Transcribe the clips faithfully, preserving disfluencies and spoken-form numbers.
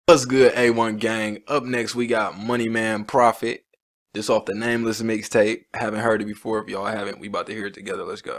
What's good, A one gang? Up next, we got Money Man Profit. This off the Nameless mixtape. Haven't heard it before. If y'all haven't, we about to hear it together. Let's go.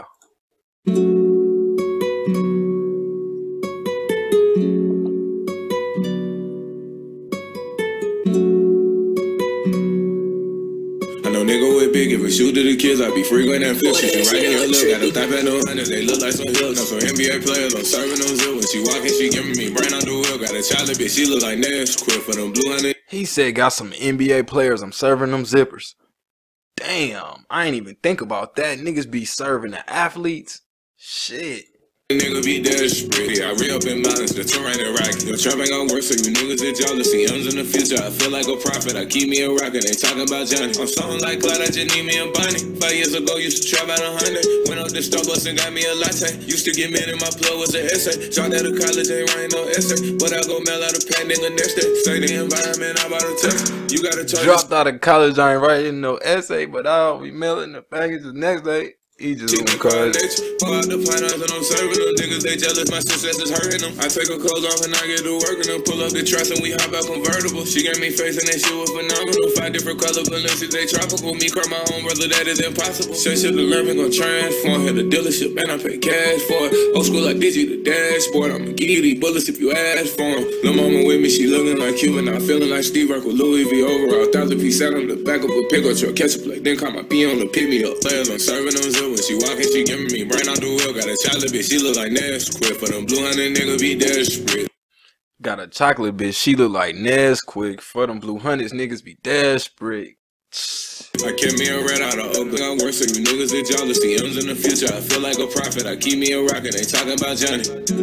I know nigga with big, if we shoot to the kids, I be frequent and fishing. She right in your look, got them type at no hundreds, they look like some hills. Now some N B A players, I'm serving them zip. When she walking, she giving me brain on the wheel. Got a child, bitch, she look like Nash. Quit for them blue hundred. He said, got some N B A players, I'm serving them zippers. Damn, I ain't even think about that. Niggas be serving the athletes. Shit. Nigga be desperate. I re-up in balance, the terrain and rocket. Your trap ain't gon' work, so you niggas is jealous. See M's in the future, I feel like a prophet. I keep me a rocket, they talking about Johnny. I'm something like Clyde, I just need me a bunny. Five years ago, used to trap out a hundred. Went up to Starbucks and got me a latte. Used to get mad in my plug was an essay. Dropped out of college, ain't writing no essay. But I go mail out a pad, nigga, next day. Stay the environment, I bought a text. You gotta charge. Dropped out of college, I ain't writing no essay, but I'll be mailing the package the next day. He just won't call it. Pull out the finals and I'm serving them. Niggas, they jealous, my success is hurting them. I take her clothes off and I get to work and then pull up the truss and we hop out convertible. She gave me face and that shit was phenomenal. Five different color Balenciagas, they tropical. Me cry my own brother, that is impossible. Say shit to learn, gon' transform. Hit the dealership, man, I pay cash for it. Old school like Digi, the dashboard. I'ma give you these bullets if you ask for them. Lil' mama with me, she looking like Cuban. I'm feeling like Steve Urkel, Louis V overall. Thousand piece out on the back of a pickup truck. Catch a plate, then call my P on the pick me up. Players, I'm serving them zip. When she walking, she giving me brain on the wheel. Got a chocolate bitch, she look like Nash. Quit for them blue hundred niggas be desperate. Got a chocolate bitch, she look like Nez quick. For them blue hundreds, niggas be desperate. I kept me a red out of Oakland. I work, so you niggas is jealous. The M's in the future, I feel like a prophet. I keep me a rocket, they talking about Johnny.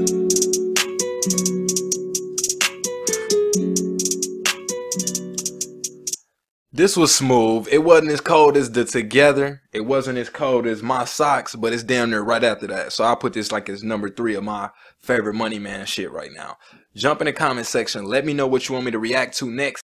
This was smooth. It wasn't as cold as the Together. It wasn't as cold as My Socks, but it's damn near right after that. So I put this like as number three of my favorite Money Man shit right now. Jump in the comment section. Let me know what you want me to react to next.